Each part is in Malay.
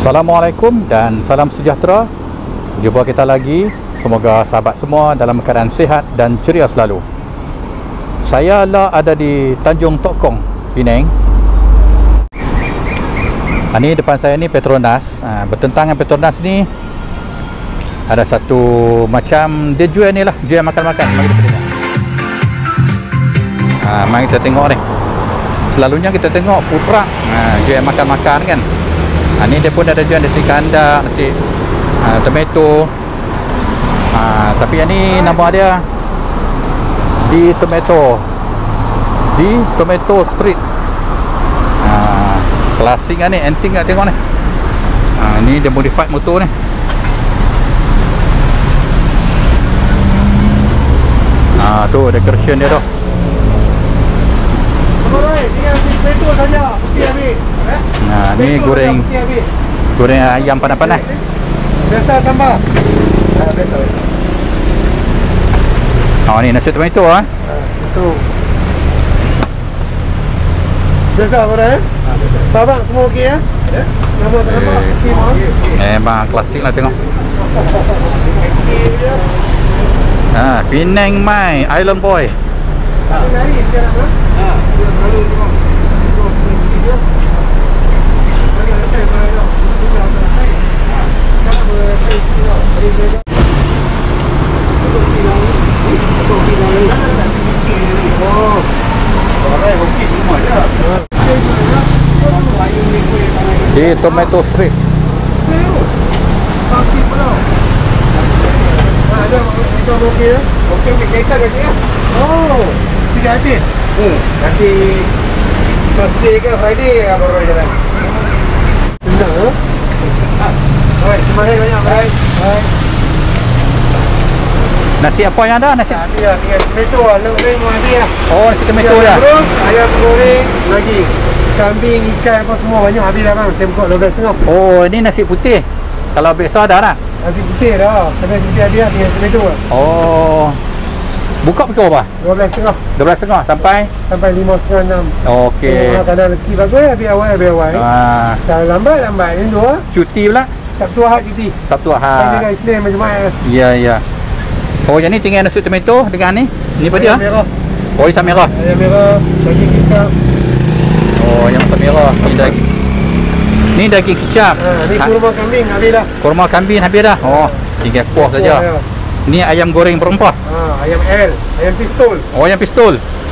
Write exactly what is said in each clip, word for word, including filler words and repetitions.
Assalamualaikum dan salam sejahtera. Jumpa kita lagi. Semoga sahabat semua dalam keadaan sihat dan ceria selalu. Saya lah ada di Tanjung Tok Kong, Penang. Ha, ni depan saya ni Petronas. Ha, bertentangan Petronas ni ada satu macam dia jual ni lah, jual makan-makan. Mari kita tengok. Ha, mari kita tengok ni. Selalunya kita tengok food truck, ha, jual makan-makan kan. Ha, ni dia pun ada jual nasi kandar, nasi ha, tomato. Ha, tapi yang ni nama dia di Tomato, di Tomato Street. Ha, klasik kan ni, antik kat tengok ni. Ha, ni dia modified motor ni. Ha, tu decoration dia tu. Nah, ni goreng goreng ayam panas-panas. Biasa tambah. Ah, biasa. Oh, ni nasi tomato ah. Itu. Biasa korang eh? Ah, biasa. Babak semua okey ya? Ya. Nama tak nampak? Okey mah. Memang klasik lah tengok. Ha, Penang Mai Island Boy. Tak lari sekarang ah. Ha, dia selalu tengok. Di Tomato Street. Pasti pula. Ada macam okey ya? Okey, okey, kereta kat sini. Oh, tidak habis. Hmm, nanti Thursday ke Friday baru jalan. Benar ke? Ha. Baik, terima kasih banyak. Baik. Baik. Nasi apa yang ada? Nasi Nasi lah, tinggal tomato lah. Leng-leng nasi lah. Oh, nasi tomato ya. Terus ayam goreng lagi. Kambing, ikan apa semua banyak habis dah bang. Saya buka dua belas setengah. Oh, ini nasi putih. Kalau biasa ada dah. Nasi putih dah. Sampai nasi putih habis lah, tinggal tomato lah. Oh. Buka pukul apa? dua belas setengah. dua belas setengah sampai Sampai lima setengah enam. okey. Oh, kadang rezeki bagus habis awal habis awal. Ah, Kalau lambat lambat ni dua. cuti pula Sabtu Ahad cuti. Sabtu Kan Ahad. dengan Isnin macam mana? Ya, ya. Oh, yang ni tinggal nasi tomato dengan ni. Ni apa dia? Ayam merah. Oh, isam merah. Ayam merah, daging kicap. Oh, yang asam merah. Ni daging. Ni daging kicap. Ha, ni Ha, kurma kambing habis dah. kurma kambing habis dah. Oh, tinggal kuah saja. Ya. Ni ayam goreng berempah. Ha, ayam L, ayam pistol. Oh, ayam pistol.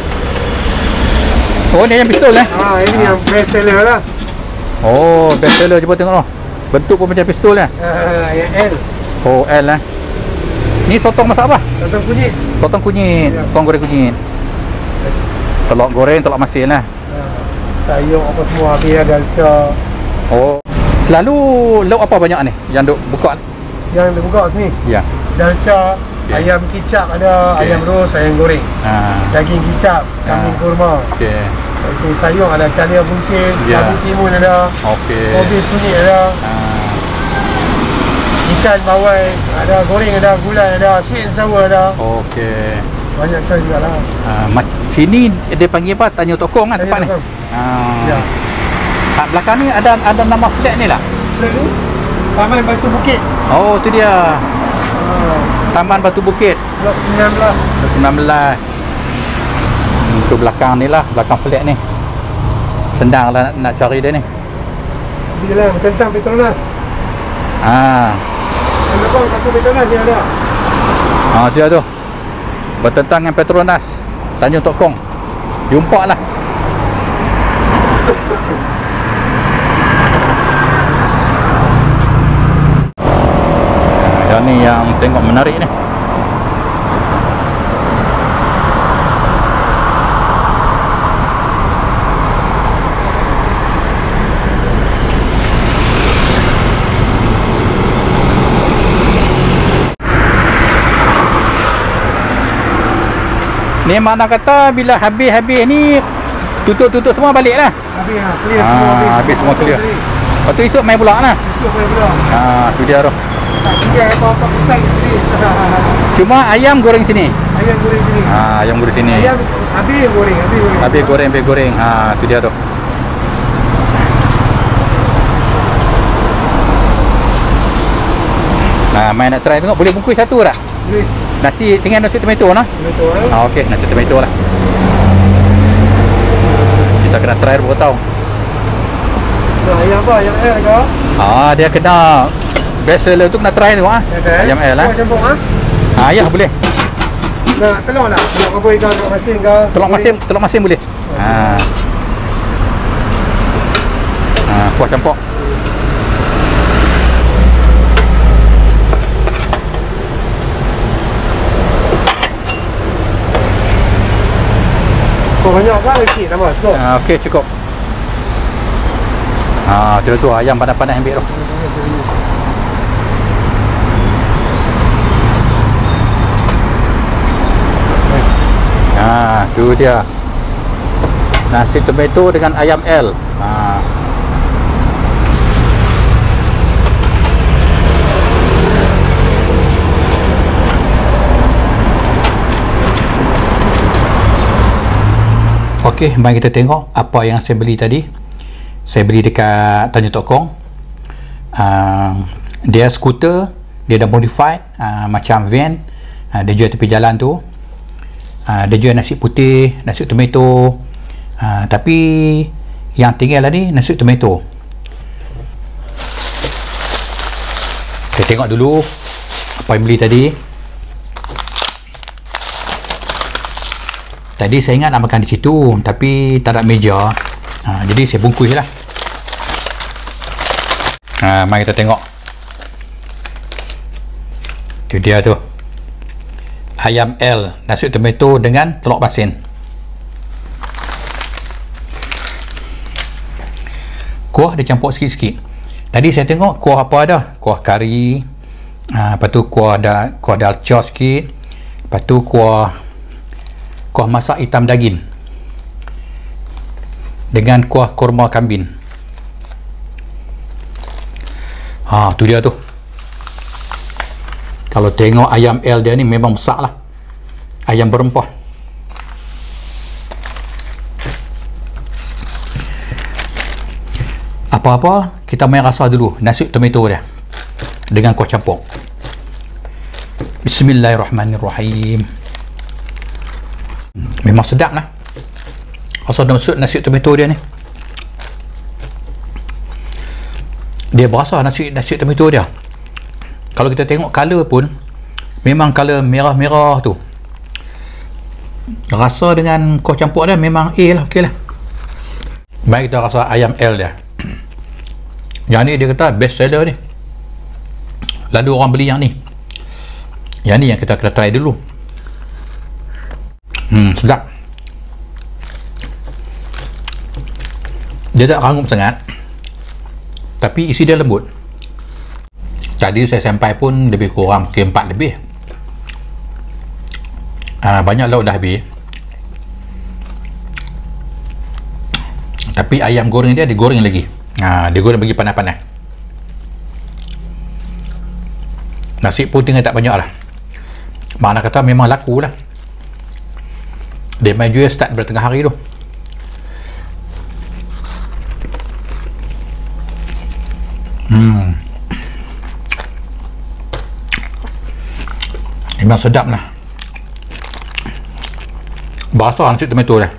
Oh, ni ayam pistol eh. Ha, ini yang best seller lah. Oh, best seller cuba tengok noh. Bentuk pun macam pistol eh. Ha, ayam L. Oh, L eh. Ni sotong masak apa? Sotong kunyit. Sotong kunyit, Ya. sotong goreng kunyit. Telur goreng, telur masin lah. Ha, sayur apa semua habis dah, dalca. Oh, selalu lauk apa banyak ni yang duk buka? Yang dia buka sini. Ya. Dalca, Okay. ayam kicap ada, Okay. ayam ros, ayam goreng. Ha. Daging kicap, kambing Ha. kurma. Okey. Itu sayur ada kalia buncis, Ya. labu timun ada, Okey. kobis kunyit ada, Ha. ikan bawai ada, goreng ada, gulai ada, sweet and sour ada. Okey. Banyak choice juga lah. Ha, ma- sini dia panggil apa? Tanjung Tok Kong kan Tanjung tempat ni. Tok Kong. Ha. Ya. Ha, belakang ni ada ada nama flat ni lah. Flat ni Taman Batu Bukit. Oh, tu dia. Ha, Taman Batu Bukit. blok sembilan belas. sembilan belas. Hmm, tu belakang ni lah, belakang flat ni. Senang lah nak, nak cari dia ni. Di dalam tentang Petronas. Ha. Belakang satu Petronas dia ada. Ha, dia tu. Bertentang dengan Petronas Tanjung Tok Kong. Jumpa lah. Yang ni yang tengok menarik ni. Ni mana kata bila habis-habis ni tutup-tutup semua balik lah. Habis lah, clear Ah, semua habis. habis semua clear. Lepas tu esok main pula lah. Esok boleh pula. Ha, tu dia tu. Tak tinggal apa-apa pesan sini. Cuma ayam goreng sini. Ayam goreng sini. Ha, ayam goreng sini. Ayam habis goreng, habis goreng. Habis goreng, habis goreng. Ha, tu dia tu. Nah, main nak try tengok boleh bungkus satu tak? Boleh. Nasi tinggal nasi tomato nah. Tomato eh. Ah, okey, nasi tomato lah. Kita kena try dulu tahu. Nah, ayam apa? Ayam L ke? Ah, dia kena best seller tu kena try tu ah. Ayam L lah. Ayam campur ah. Ah, ya boleh. Nah, telur nak? Telur apa ikan, telur masin ke? Telur masin, telur masin boleh. Ha. Ah, kuah campur. Oh, banyak kan sikit nama cukup. Ah, okey cukup. Ah, tu tu ayam panas-panas ambil tu. Ah, tu dia. Nasi tomato dengan ayam L. Ah. Okey, mari kita tengok apa yang saya beli tadi. Saya beli dekat Tanjung Tok Kong. Uh, dia skuter, dia dah modified uh, macam van. Uh, dia jual tepi jalan tu. Uh, dia jual nasi putih, nasi tomato. Uh, tapi yang tinggal lah ni nasi tomato. Kita tengok dulu apa yang beli tadi. Tadi saya ingat nak makan di situ, tapi tak ada meja. Ha, jadi saya bungkus je lah. Ha, mari kita tengok. Itu dia tu. Ayam L, nasi tomato dengan telur masin. Kuah dia campur sikit-sikit. Tadi saya tengok kuah apa ada? Kuah kari. Ha, lepas tu kuah ada kuah dalca sikit. Lepas tu kuah kuah masak hitam daging dengan kuah kurma kambing. Ha, tu dia tu. Kalau tengok ayam L dia ni memang besar lah. Ayam berempah. Apa-apa kita main rasa dulu nasi tomato dia dengan kuah campur. Bismillahirrahmanirrahim. Memang sedap lah rasa nasi, nasi tomato dia ni. Dia berasa nasi nasi tomato dia. Kalau kita tengok color pun memang color merah-merah tu. Rasa dengan kuah campur dia memang A lah, okey lah. Baik, kita rasa ayam L dia. Yang ni dia kata best seller ni. Lalu orang beli yang ni. Yang ni yang kita kena try dulu. Hmm, sedap. Dia tak rangup sangat, tapi isi dia lembut. Tadi saya sampai pun lebih kurang ke empat lebih. Ah, banyak lauk dah habis. Tapi ayam goreng dia digoreng lagi. Ah, dia goreng bagi panas-panas. Nasi pun tinggal tak banyak lah. Mana kata memang laku lah. Dia main jual start pada tengah hari tu. Hmm. Memang sedap lah. Berasa nasi tomato dia.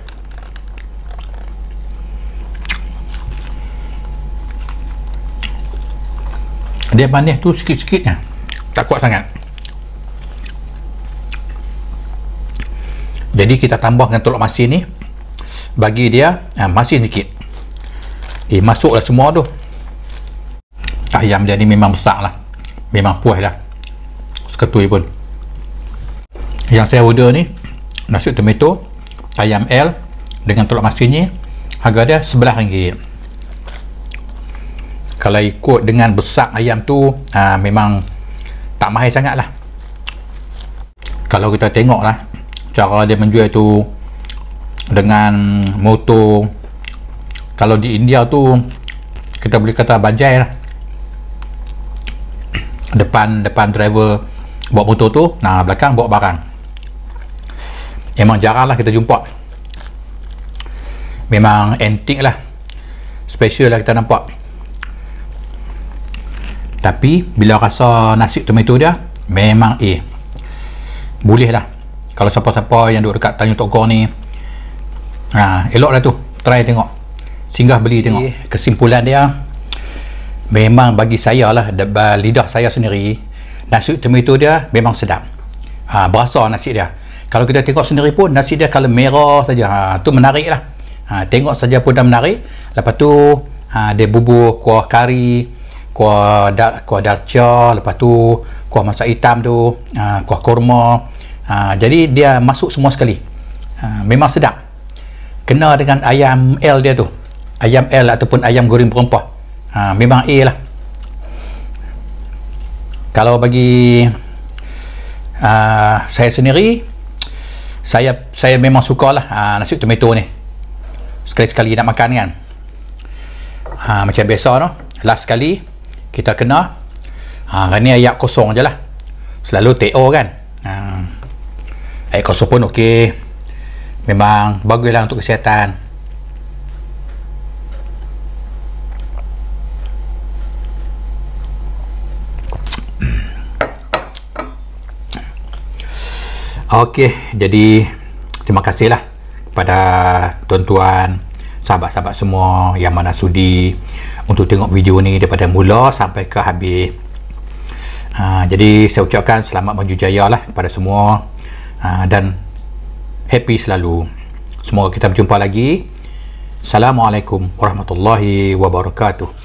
Dia manis tu sikit-sikitnya. Tak kuat sangat. Jadi kita tambahkan telur masin ni, bagi dia ha, masin sikit. Eh, masuklah semua tu. Ayam dia ni memang besar lah, memang puas lah seketui pun. Yang saya order ni nasi tomato ayam L dengan telur masin ni, harga dia sebelas ringgit. Kalau ikut dengan besar ayam tu ha, memang tak mahal sangat lah. Kalau kita tengok lah cara dia menjual tu dengan motor, kalau di India tu kita boleh kata bajai lah. Depan depan driver bawa motor tu, nah belakang bawa barang. Memang jarang lah kita jumpa. Memang antik lah, special lah kita nampak. Tapi bila rasa nasi tomato dia memang A. Boleh lah kalau siapa-siapa yang duduk dekat Tanjung Tok Gor ni, ha, elok lah tu, try tengok, singgah beli tengok. Kesimpulan dia memang bagi saya lah, lidah saya sendiri, nasi tomato dia memang sedap. Ha, berasa nasi dia. Kalau kita tengok sendiri pun nasi dia kalau merah saja, ha, tu menarik lah. Ha, tengok saja pun dah menarik. Lepas tu ha, dia bubur kuah kari, kuah dal, kuah dalca, lepas tu kuah masak hitam tu, ha, kuah kurma, ha, jadi dia masuk semua sekali. Ha, memang sedap. Kena dengan ayam L dia tu, ayam L ataupun ayam goreng berempah, ha, memang A lah. Kalau bagi uh, saya sendiri, saya saya memang sukalah uh, nasi tomato ni. Sekali-sekali nak makan kan, ha, macam biasa no, last sekali kita kena, ha, ni ayak kosong je lah, selalu T O kan, ha, ayak kosong pun ok, memang bagus lah untuk kesihatan. Ok, jadi terima kasih lah kepada tuan-tuan, sahabat-sahabat semua yang mana sudi untuk tengok video ni daripada mula sampai ke habis. Ha, jadi saya ucapkan selamat maju jaya lah kepada semua, ha, dan happy selalu. Semoga kita berjumpa lagi. Assalamualaikum warahmatullahi wabarakatuh.